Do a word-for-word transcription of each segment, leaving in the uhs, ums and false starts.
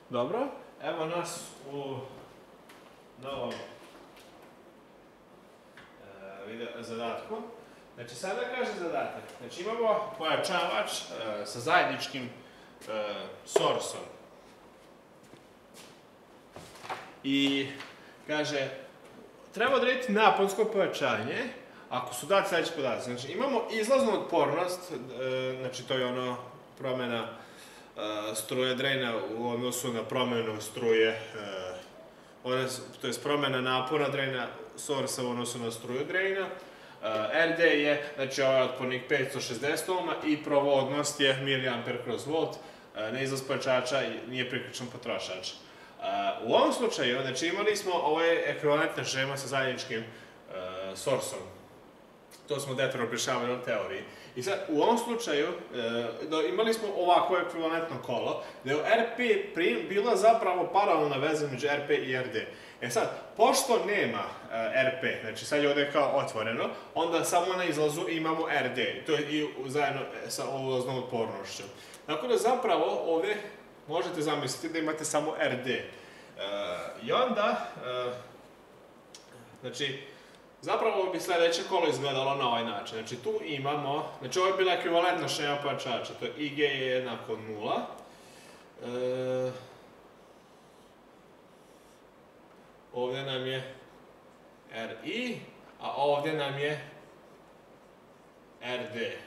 Dobro, evo nas u novom video zadatku. Znači, sada kaže zadatak. Znači, imamo pojačavač sa zajedničkim source-om. I kaže, treba odrediti naponsko pojačanje ako su dati sljedeći podaci. Znači, imamo izlaznu otpornost, znači to je ono promjena struje drena u odnosu na promjenu struje, to je promjena napona drena source u odnosu na struju drena. R D je, znači ovaj otpornik petsto šezdeset ohma i provodnost je miliamper kroz volt, na izlaz pojačača nije priključen potrošač. U ovom slučaju, znači imali smo ovaj ekvivalentna šema sa zajedničkim source-om. To smo detaljno objašnjavali u teoriji. I sad, u ovom slučaju, imali smo ovako ekvivalentno kolo, gdje je R P bila zapravo paralelna veza među R P i R D. E sad, pošto nema R P, znači sad je ovdje kao otvoreno, onda samo na izlazu imamo R D. To je i zajedno sa ulaznom otpornošću. Tako da zapravo ovdje možete zamisliti da imate samo R D. I onda, znači, zapravo bi sljedeće kolo izgledalo na ovaj način. Znači tu imamo, znači ovo je bila ekvivalentna šema pojačača, to je I G je jednako nula. E, ovdje nam je R I, a ovdje nam je R D.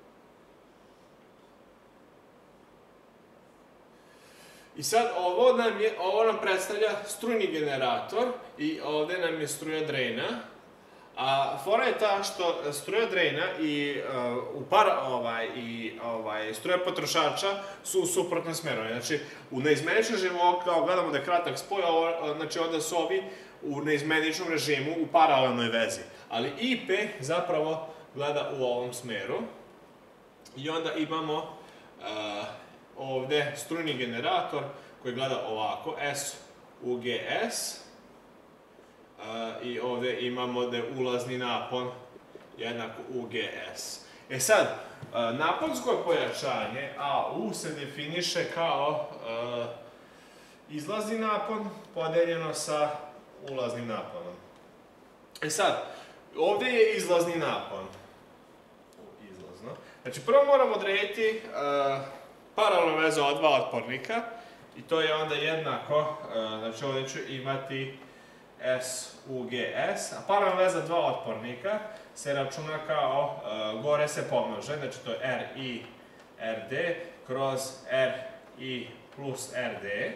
I sad ovo nam, je, ovo nam predstavlja strujni generator i ovdje nam je struja drena. A fora je ta što struja drena i, uh, par, ovaj, i ovaj, struja potrošača su u suprotnom smjeru. Znači, u neizmeničnom režimu, kao gledamo da je kratak spoj, ovo, znači onda su ovi u neizmeničnom režimu u paralelnoj vezi. Ali I P zapravo gleda u ovom smjeru. I onda imamo uh, ovdje strujni generator koji gleda ovako, S U G S. Uh, I ovdje imamo da je ulazni napon jednako U G S. E sad, uh, naponsko pojačanje A U se definiše kao uh, izlazni napon podeljeno sa ulaznim naponom. E sad, ovdje je izlazni napon. Izlazno. Znači, prvo moramo odrediti uh, paralelnu vezu od dva otpornika i to je onda jednako, uh, znači ovdje ću imati S U G S, a paralelna veza dva otpornika se računa kao, uh, gore se pomnože, znači to je R I R D kroz R I plus R D.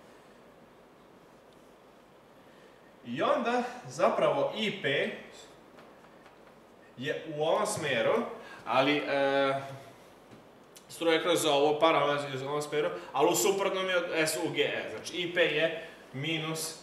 I onda zapravo I P je u ovom smjeru, ali uh, struje kroz ovo paralelna veza u ovom smjeru, ali u suprotnom je od S U G S, znači I P je minus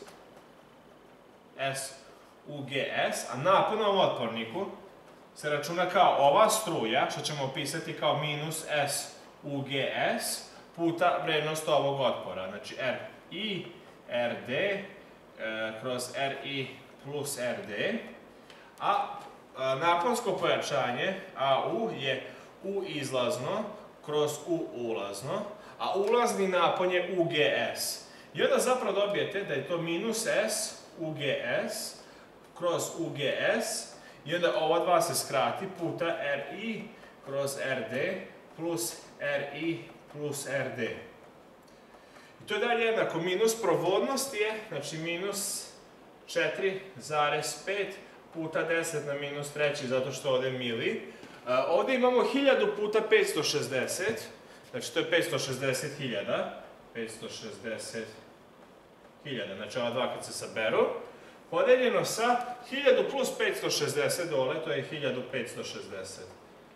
S U G S, a napon na ovom otporniku se računa kao ova struja, što ćemo opisati kao minus S U G S puta vrednost ovog otpora. Znači R I R D e, kroz R I plus R D, a, a naponsko pojačanje A U je U izlazno kroz U ulazno, a ulazni napon je U G S. I onda zapravo dobijete da je to minus S U G S kroz U G S i onda ova dva se skrati puta R I kroz R D plus R I plus R D. I to je dalje jednako, minus provodnost je, znači minus četiri zarez pet puta deset na minus treći, zato što ovdje je mili. Uh, ovdje imamo hiljadu puta petsto šezdeset, znači to je petsto šezdeset hiljada, petsto šezdeset hiljada, znači ova dva kad se saberu, podeljeno sa hiljadu plus petsto šezdeset dole, to je hiljadu petsto šezdeset.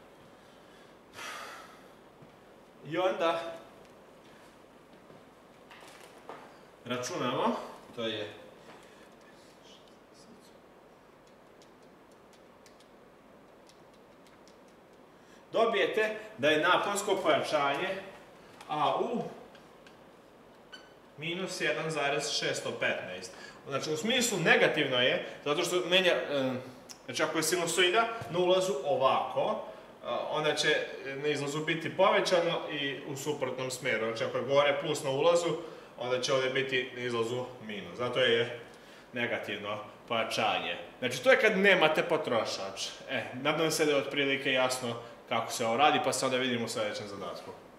I onda računamo, to je dobijete da je naponsko pojačanje A U minus jedan zarez šesto petnaest. Znači, u smislu negativno je, zato što menja, znači ako je sinusoida na ulazu ovako, onda će na izlazu biti povećano i u suprotnom smjeru. Znači, ako je gore plus na ulazu, onda će ovdje biti na izlazu minus. Zato je negativno pojačanje. Znači to je kad nemate potrošač. E, nadam se da je otprilike jasno kako se ovo radi, pa se onda vidimo u sljedećem zadatku.